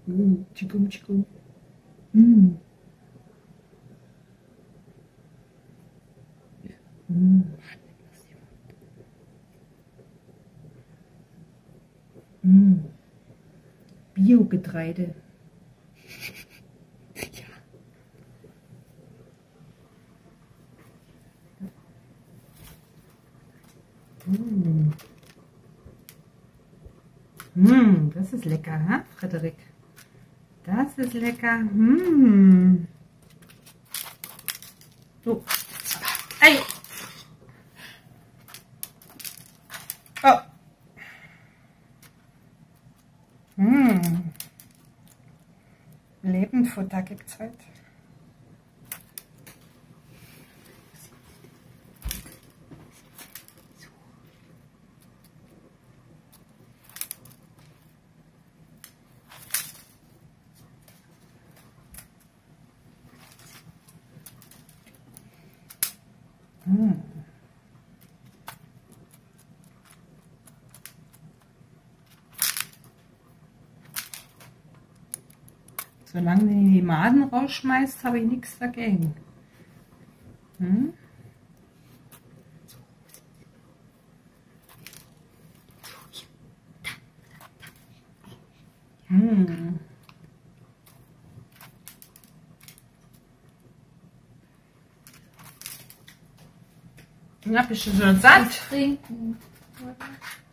Chikum, chikum. Mm. Mm. Mm. Biogetreide. Mm. Mm, das ist lecker, ha, Frederik? Das ist lecker. Mm. So. Ei. Oh. Mm. Lebendfutter gibt's heute. Mm. Solange du die Maden rausschmeißt, habe ich nichts dagegen. Hm? Hm. Ja, bist du schon satt? Trinken.